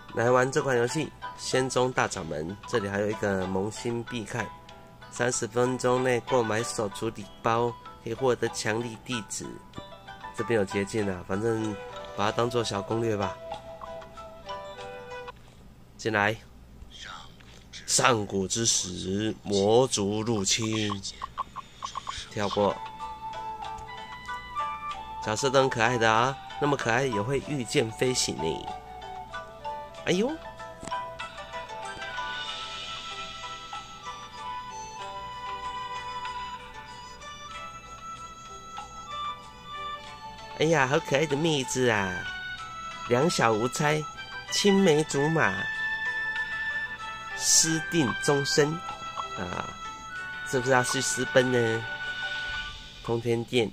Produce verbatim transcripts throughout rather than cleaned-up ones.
来玩这款游戏《仙宗大掌门》，这里还有一个萌新必看，三十分钟内购买手厨礼包可以获得强力地址。这边有捷径啊，反正把它当做小攻略吧。进来，上古之时，魔族入侵，跳过。角色都很可爱的啊，那么可爱也会御剑飞行呢。哎呦！哎呀，好可爱的妹子啊！两小无猜，青梅竹马，私定终身啊！是不是要去私奔呢？通天殿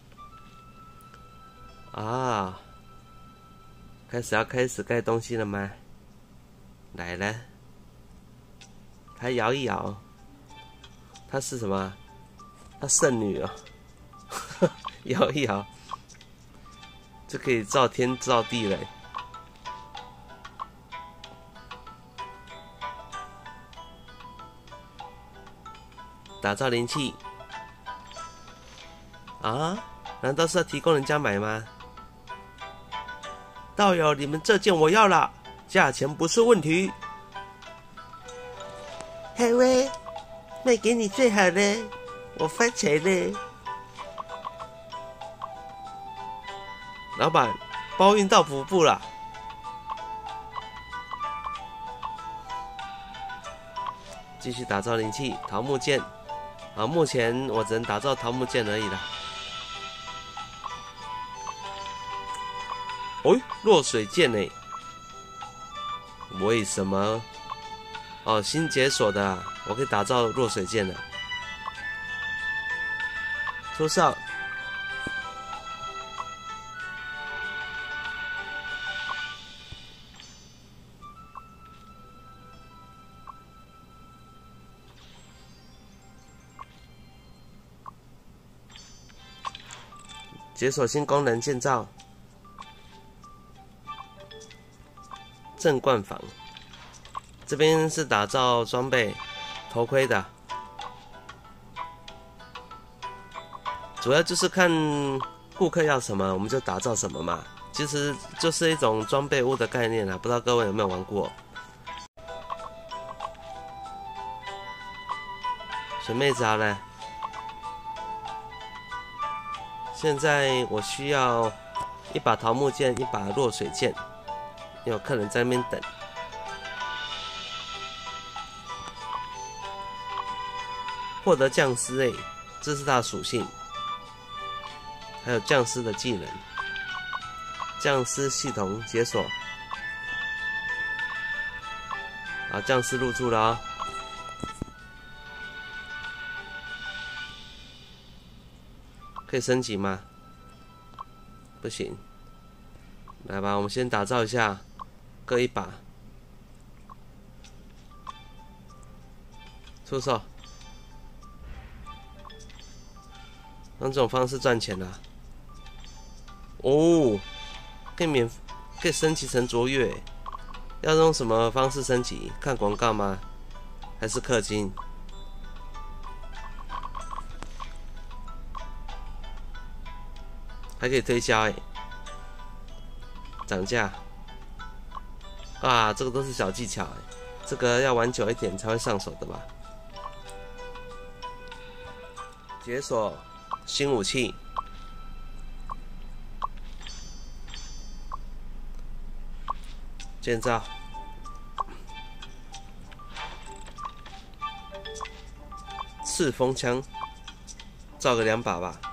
啊！开始要开始盖东西了吗？来了，她摇一摇，她是什么？她圣女哦，摇一摇。就可以造天造地了。打造灵气啊？难道是要提供人家买吗？道友，你们这件我要了，价钱不是问题。好喂，卖给你最好的，我发财了。老板，包运到瀑布了。继续打造灵气，桃木剑。啊，目前我只能打造桃木剑而已啦。哦，落水剑呢？为什么？哦，新解锁的啊，我可以打造落水剑了。出鞘。解锁新功能建造镇罐房，这边是打造装备头盔的，主要就是看顾客要什么，我们就打造什么嘛。其实就是一种装备屋的概念啊，不知道各位有没有玩过？选妹子好了。现在我需要一把桃木剑，一把落水剑，有客人在那边等。获得匠师诶，这是它的属性，还有匠师的技能，匠师系统解锁。啊，匠师入住了啊、哦！可以升级吗？不行。来吧，我们先打造一下，各一把。出手。用这种方式赚钱啊！哦，可以免，可以升级成卓越。要用什么方式升级？看广告吗？还是氪金？还可以推销哎，涨价啊！这个都是小技巧哎，这个要玩久一点才会上手的吧？解锁新武器，建造赤风枪，造个两把吧。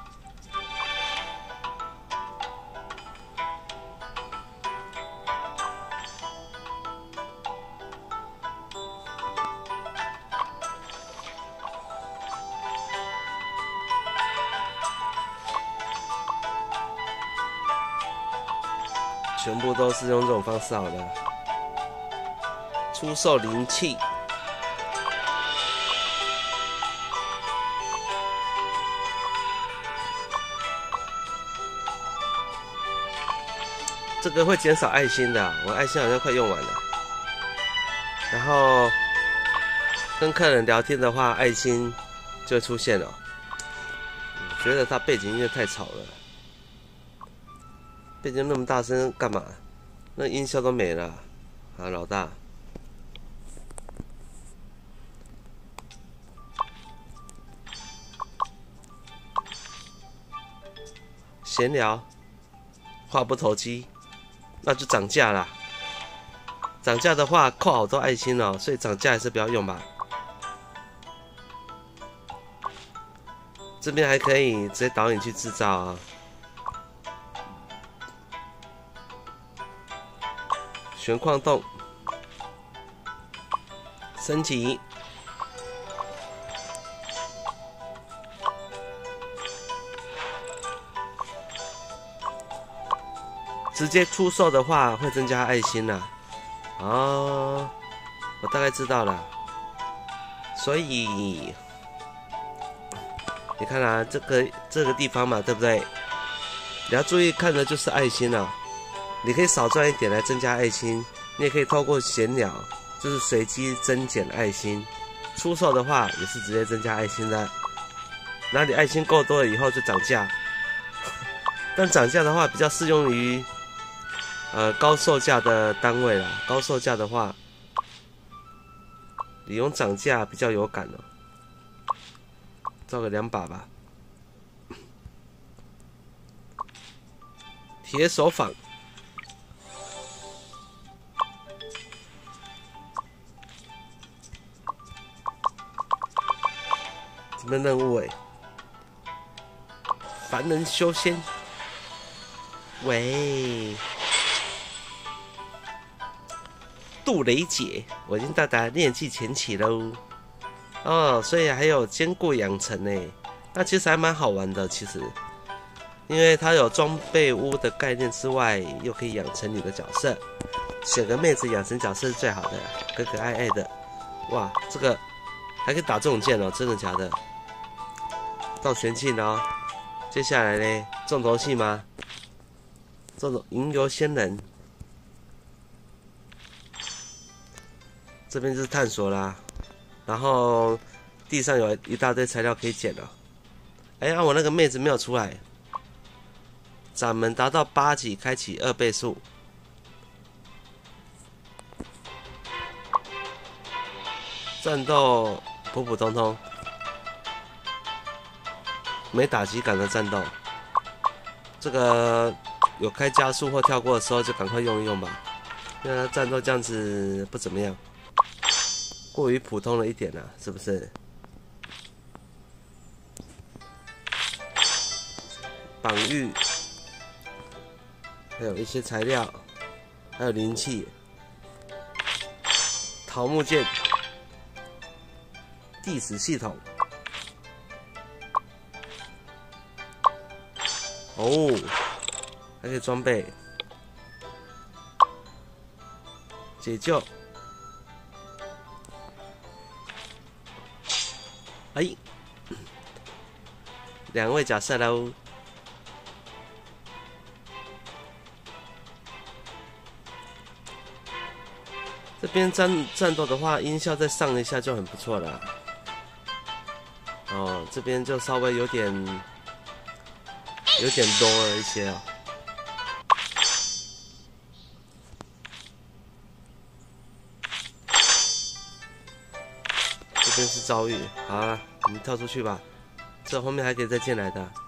全部都是用这种方式好了。出售灵气，这个会减少爱心的，我爱心好像快用完了。 然后跟客人聊天的话，爱心就会出现了。我觉得他背景音乐太吵了，背景那么大声干嘛？那音效都没了。啊，老大，闲聊，话不投机，那就涨价啦。涨价的话扣好多爱心哦，所以涨价还是不要用吧。这边还可以直接导引去制造啊。悬矿洞，升级，直接出售的话会增加爱心啦。哦，我大概知道了。所以你看啊，这个这个地方嘛，对不对？你要注意看的就是爱心了。你可以少赚一点来增加爱心，你也可以透过闲聊，就是随机增减爱心。出售的话也是直接增加爱心的。那你爱心够多了以后就涨价，但涨价的话比较适用于呃高售价的单位啦。高售价的话，你用涨价比较有感哦。造个两把吧。铁手坊。什么任务哎？凡人修仙。喂，杜雷姐，我已经到达练气前期喽。哦，所以还有兼顾养成呢，那其实还蛮好玩的。其实，因为它有装备屋的概念之外，又可以养成你的角色。选个妹子养成角色是最好的，可可爱爱的。哇，这个还可以打这种剑哦，真的假的？到玄器了哦，接下来呢，重头戏吗？这种吟游仙人，这边就是探索啦。然后地上有一大堆材料可以捡了。哎呀，我那个妹子没有出来。掌门达到八级，开启二倍速。战斗普普通通。没打击感的战斗，这个有开加速或跳过的时候就赶快用一用吧。因为战斗这样子不怎么样，过于普通了一点啊，是不是？绑玉，还有一些材料，还有灵气，桃木剑，地史系统。哦，还可以装备，解救，哎，两位角色喽。这边战战斗的话，音效再上一下就很不错了。哦，这边就稍微有点。有点多了一些哦。这边是遭遇，好了，我们跳出去吧。这后面还可以再进来的。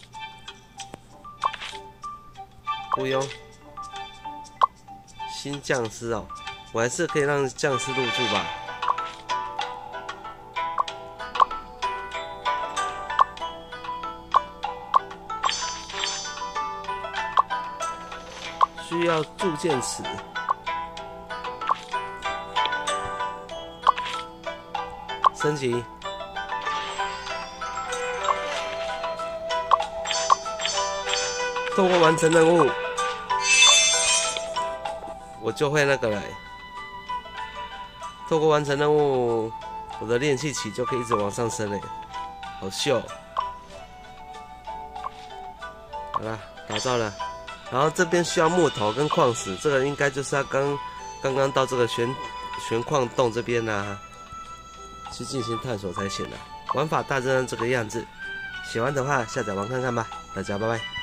雇佣新匠师哦，我还是可以让匠师入住吧。需要铸剑尺，升级，通过完成任务，我就会那个了。透过完成任务，我的炼气旗就可以一直往上升嘞，好秀！好了，打造了。然后这边需要木头跟矿石，这个应该就是他刚刚刚到这个玄玄矿洞这边呢、啊，去进行探索才行的。玩法大致上这个样子，喜欢的话下载玩看看吧。大家拜拜。